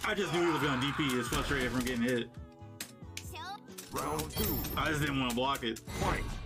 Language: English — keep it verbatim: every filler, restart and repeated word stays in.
I just knew he was gonna D P. It's frustrated from getting hit. Round two. I just didn't want to block it. Fight.